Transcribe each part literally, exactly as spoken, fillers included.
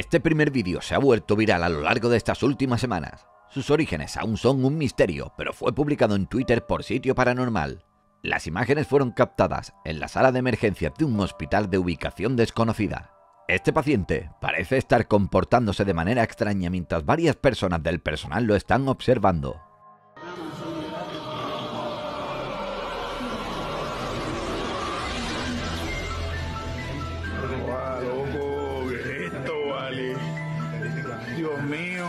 Este primer vídeo se ha vuelto viral a lo largo de estas últimas semanas. Sus orígenes aún son un misterio, pero fue publicado en Twitter por Sitio Paranormal. Las imágenes fueron captadas en la sala de emergencias de un hospital de ubicación desconocida. Este paciente parece estar comportándose de manera extraña mientras varias personas del personal lo están observando. Dios mío.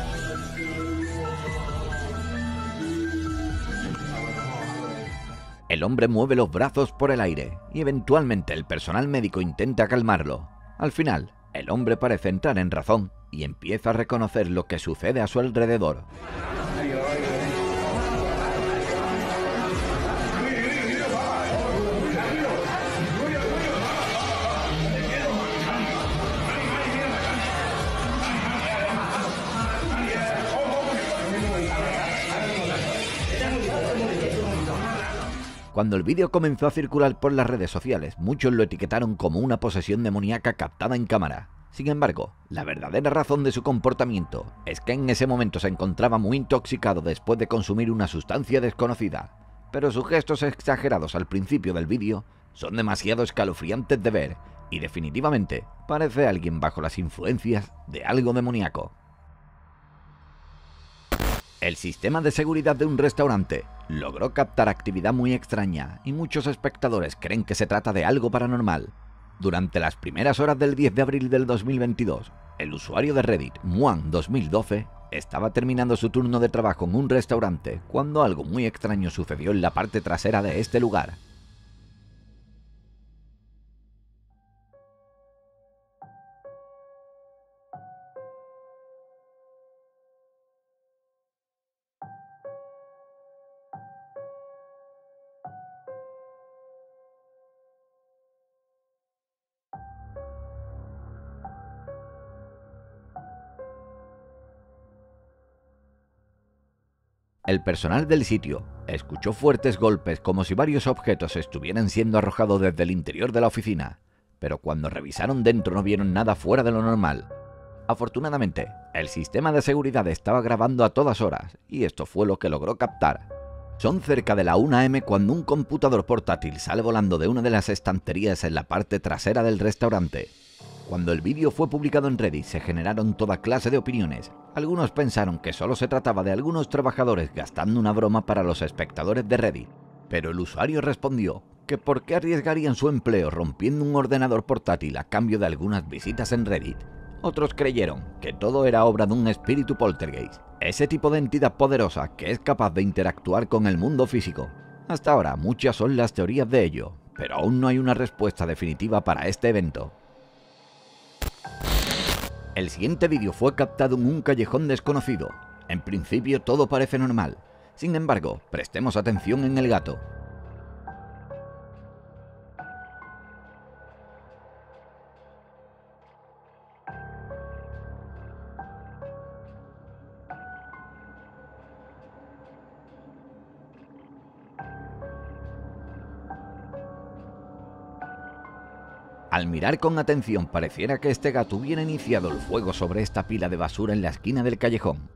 El hombre mueve los brazos por el aire y eventualmente el personal médico intenta calmarlo. Al final, el hombre parece entrar en razón y empieza a reconocer lo que sucede a su alrededor. Cuando el vídeo comenzó a circular por las redes sociales, muchos lo etiquetaron como una posesión demoníaca captada en cámara. Sin embargo, la verdadera razón de su comportamiento es que en ese momento se encontraba muy intoxicado después de consumir una sustancia desconocida. Pero sus gestos exagerados al principio del vídeo son demasiado escalofriantes de ver y definitivamente parece alguien bajo las influencias de algo demoníaco. El sistema de seguridad de un restaurante logró captar actividad muy extraña y muchos espectadores creen que se trata de algo paranormal. Durante las primeras horas del diez de abril del dos mil veintidós, el usuario de Reddit, Muan dos mil doce, estaba terminando su turno de trabajo en un restaurante cuando algo muy extraño sucedió en la parte trasera de este lugar. El personal del sitio escuchó fuertes golpes como si varios objetos estuvieran siendo arrojados desde el interior de la oficina, pero cuando revisaron dentro no vieron nada fuera de lo normal. Afortunadamente, el sistema de seguridad estaba grabando a todas horas y esto fue lo que logró captar. Son cerca de la una a eme cuando un computador portátil sale volando de una de las estanterías en la parte trasera del restaurante. Cuando el vídeo fue publicado en Reddit se generaron toda clase de opiniones. Algunos pensaron que solo se trataba de algunos trabajadores gastando una broma para los espectadores de Reddit, pero el usuario respondió que por qué arriesgarían su empleo rompiendo un ordenador portátil a cambio de algunas visitas en Reddit. Otros creyeron que todo era obra de un espíritu poltergeist, ese tipo de entidad poderosa que es capaz de interactuar con el mundo físico. Hasta ahora muchas son las teorías de ello, pero aún no hay una respuesta definitiva para este evento. El siguiente vídeo fue captado en un callejón desconocido. En principio todo parece normal. Sin embargo, prestemos atención en el gato. Al mirar con atención pareciera que este gato hubiera iniciado el fuego sobre esta pila de basura en la esquina del callejón.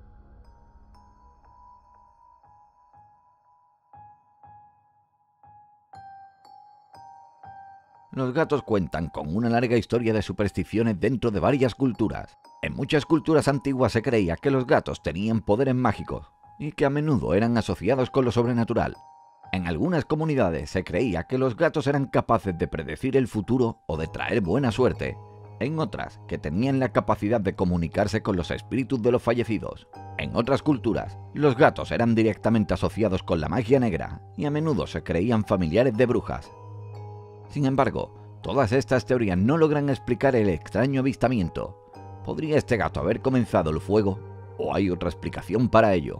Los gatos cuentan con una larga historia de supersticiones dentro de varias culturas. En muchas culturas antiguas se creía que los gatos tenían poderes mágicos y que a menudo eran asociados con lo sobrenatural. En algunas comunidades se creía que los gatos eran capaces de predecir el futuro o de traer buena suerte. En otras, que tenían la capacidad de comunicarse con los espíritus de los fallecidos. En otras culturas, los gatos eran directamente asociados con la magia negra y a menudo se creían familiares de brujas. Sin embargo, todas estas teorías no logran explicar el extraño avistamiento. ¿Podría este gato haber comenzado el fuego? ¿O hay otra explicación para ello?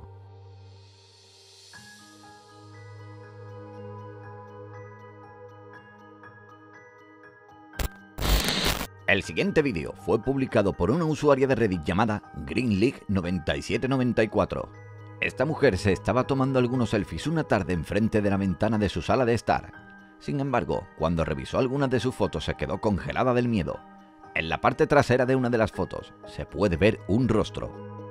El siguiente vídeo fue publicado por una usuaria de Reddit llamada Green League noventa y siete noventa y cuatro. Esta mujer se estaba tomando algunos selfies una tarde enfrente de la ventana de su sala de estar. Sin embargo, cuando revisó algunas de sus fotos se quedó congelada del miedo. En la parte trasera de una de las fotos se puede ver un rostro.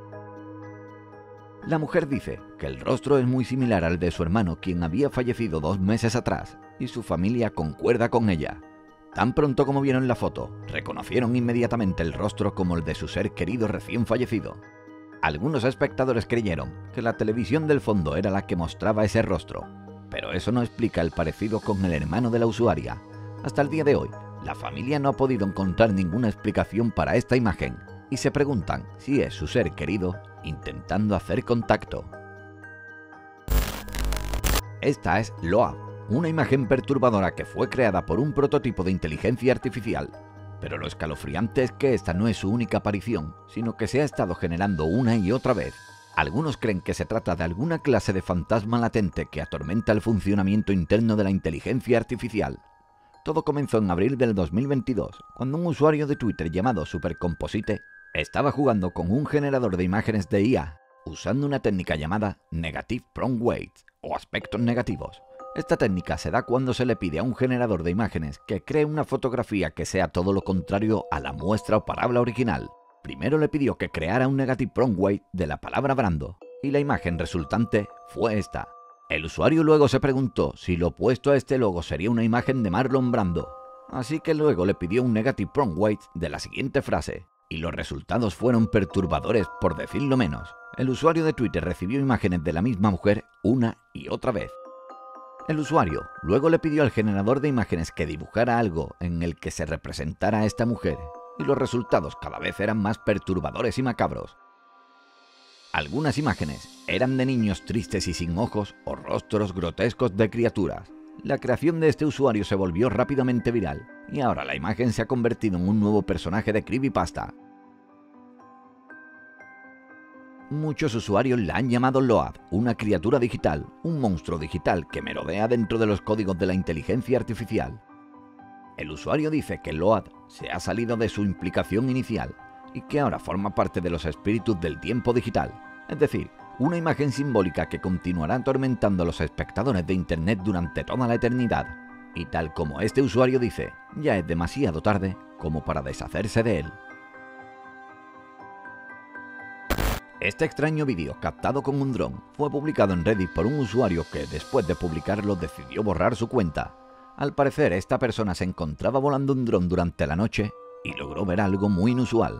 La mujer dice que el rostro es muy similar al de su hermano, quien había fallecido dos meses atrás, y su familia concuerda con ella. Tan pronto como vieron la foto, reconocieron inmediatamente el rostro como el de su ser querido recién fallecido. Algunos espectadores creyeron que la televisión del fondo era la que mostraba ese rostro, pero eso no explica el parecido con el hermano de la usuaria. Hasta el día de hoy, la familia no ha podido encontrar ninguna explicación para esta imagen y se preguntan si es su ser querido intentando hacer contacto. Esta es Loab, una imagen perturbadora que fue creada por un prototipo de inteligencia artificial. Pero lo escalofriante es que esta no es su única aparición, sino que se ha estado generando una y otra vez. Algunos creen que se trata de alguna clase de fantasma latente que atormenta el funcionamiento interno de la inteligencia artificial. Todo comenzó en abril del dos mil veintidós, cuando un usuario de Twitter llamado Supercomposite estaba jugando con un generador de imágenes de I A, usando una técnica llamada Negative Prompt Weights, o aspectos negativos. Esta técnica se da cuando se le pide a un generador de imágenes que cree una fotografía que sea todo lo contrario a la muestra o palabra original. Primero le pidió que creara un Negative Prompt Weight de la palabra Brando, y la imagen resultante fue esta. El usuario luego se preguntó si lo opuesto a este logo sería una imagen de Marlon Brando, así que luego le pidió un Negative Prompt Weight de la siguiente frase, y los resultados fueron perturbadores por decirlo menos. El usuario de Twitter recibió imágenes de la misma mujer una y otra vez. El usuario luego le pidió al generador de imágenes que dibujara algo en el que se representara a esta mujer, y los resultados cada vez eran más perturbadores y macabros. Algunas imágenes eran de niños tristes y sin ojos o rostros grotescos de criaturas. La creación de este usuario se volvió rápidamente viral, y ahora la imagen se ha convertido en un nuevo personaje de creepypasta. Muchos usuarios la han llamado Loab, una criatura digital, un monstruo digital que merodea dentro de los códigos de la inteligencia artificial. El usuario dice que Loab se ha salido de su implicación inicial y que ahora forma parte de los espíritus del tiempo digital, es decir, una imagen simbólica que continuará atormentando a los espectadores de Internet durante toda la eternidad. Y tal como este usuario dice, ya es demasiado tarde como para deshacerse de él. Este extraño vídeo, captado con un dron, fue publicado en Reddit por un usuario que, después de publicarlo, decidió borrar su cuenta. Al parecer, esta persona se encontraba volando un dron durante la noche y logró ver algo muy inusual.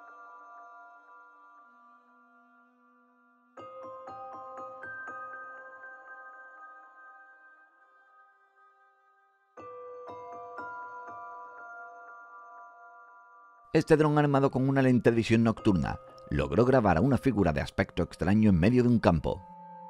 Este dron, armado con una lente de visión nocturna, logró grabar a una figura de aspecto extraño en medio de un campo.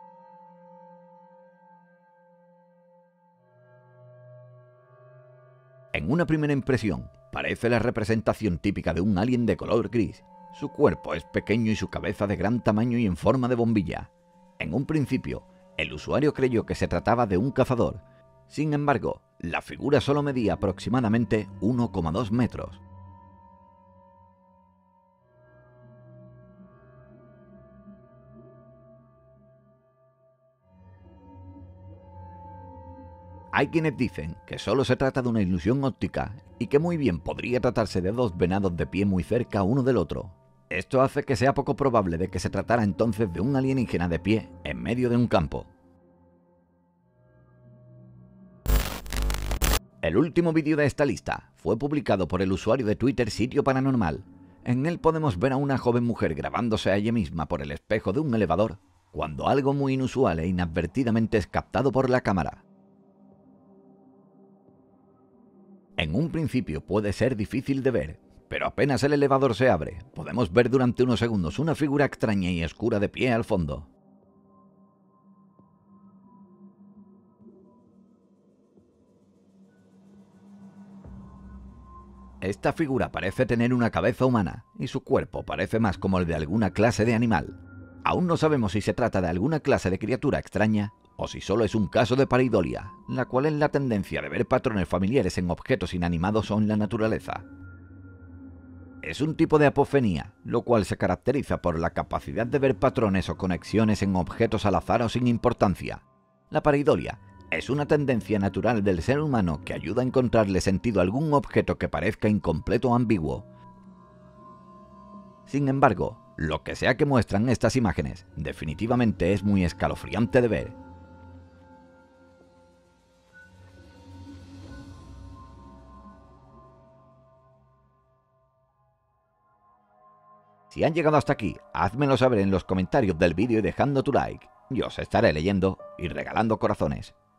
En una primera impresión, parece la representación típica de un alien de color gris. Su cuerpo es pequeño y su cabeza de gran tamaño y en forma de bombilla. En un principio, el usuario creyó que se trataba de un cazador. Sin embargo, la figura solo medía aproximadamente uno coma dos metros. Hay quienes dicen que solo se trata de una ilusión óptica y que muy bien podría tratarse de dos venados de pie muy cerca uno del otro. Esto hace que sea poco probable de que se tratara entonces de un alienígena de pie en medio de un campo. El último vídeo de esta lista fue publicado por el usuario de Twitter Sitio Paranormal. En él podemos ver a una joven mujer grabándose a ella misma por el espejo de un elevador, cuando algo muy inusual e inadvertidamente es captado por la cámara. En un principio puede ser difícil de ver, pero apenas el elevador se abre, podemos ver durante unos segundos una figura extraña y oscura de pie al fondo. Esta figura parece tener una cabeza humana, y su cuerpo parece más como el de alguna clase de animal. Aún no sabemos si se trata de alguna clase de criatura extraña, o si solo es un caso de pareidolia, la cual es la tendencia de ver patrones familiares en objetos inanimados o en la naturaleza. Es un tipo de apofenía, lo cual se caracteriza por la capacidad de ver patrones o conexiones en objetos al azar o sin importancia. La pareidolia Es una tendencia natural del ser humano que ayuda a encontrarle sentido a algún objeto que parezca incompleto o ambiguo. Sin embargo, lo que sea que muestran estas imágenes, definitivamente es muy escalofriante de ver. Si han llegado hasta aquí, házmelo saber en los comentarios del vídeo y dejando tu like. Yo os estaré leyendo y regalando corazones.